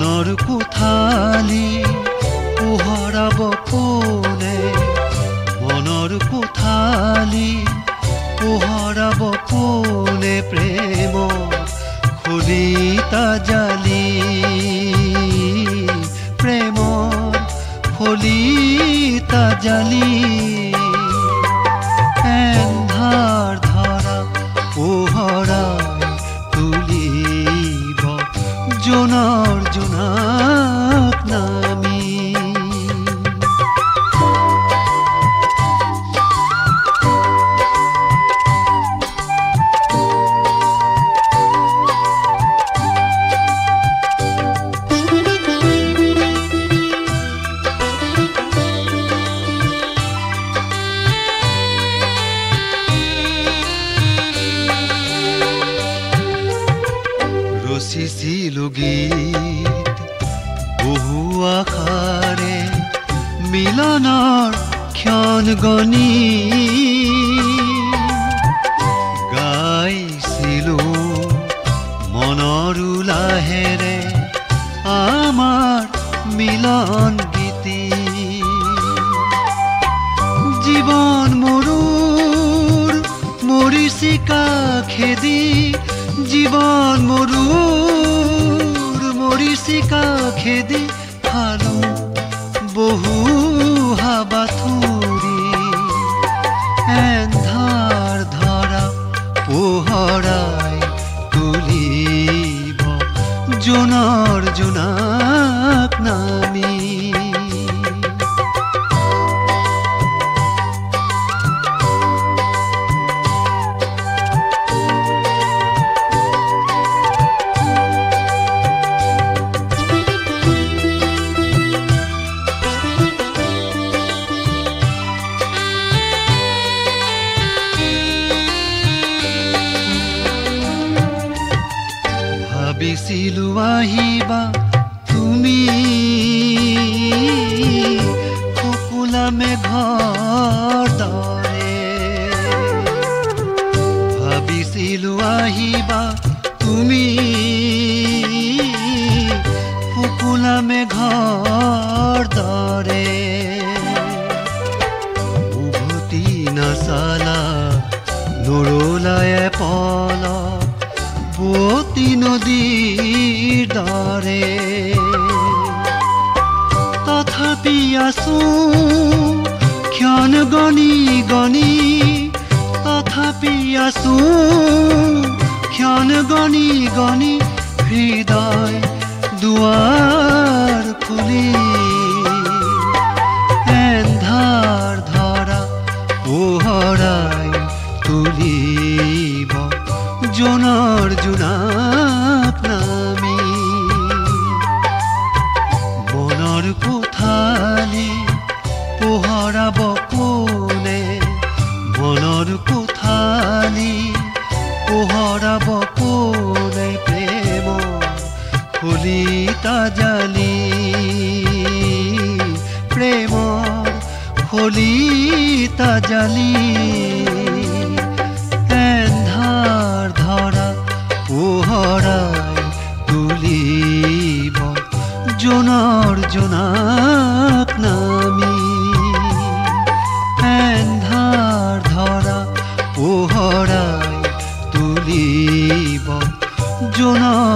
মনৰ কোঠালি পোহৰাব কোনে মনৰ কোঠালি পোহৰাব কোনে প্ৰেম খলিতা জালি প্ৰেম খলিতা জালি এন্ধাৰ ধৰা পোহৰাই তুলিব জোনৰ জোনাক নামি ৰচিছিলো গীত বহু আশাৰে মিলনৰ ক্ষণ গণি গাইছিলো মনৰ উলাহেৰে আমাৰ মিলন গীতি জীৱন মৰুৰ মৰিচিকা খেদি জীবন মৰুৰ মৰিচিকা খেদি খালো বহু হাবাথুৰি এন্ধাৰ ধৰা পোহৰাই তুলিব জোনৰ জোনাক নামি ভাবিছিলো আহিবা তুমি শুকুলা মেঘৰ দৰে ভাবিছিলো আহিবা তুমি শুকুলা মেঘৰ দৰে উভতি নাচালা নৰলায়ে পলক বোৱতী নদীৰ দৰে তথাপি আছো ক্ষণ গণি গণি তথাপি আছো ক্ষণ গণি গণি হৃদয় দুৱাৰ খুলি এন্ধাৰ ধৰা পোহৰাই তুলিব জোনৰ জোনাক নামি মনৰ কোঠালি পোহৰাব কোনে মনৰ কোঠালি পোহৰাব কোনে প্ৰেম খলিতা জালি প্ৰেম খলিতা জালি পোহৰাই তুলিব জোনৰ জোনাক নামি এন্ধাৰ ধৰা পোহৰাই তুলিব জোনৰ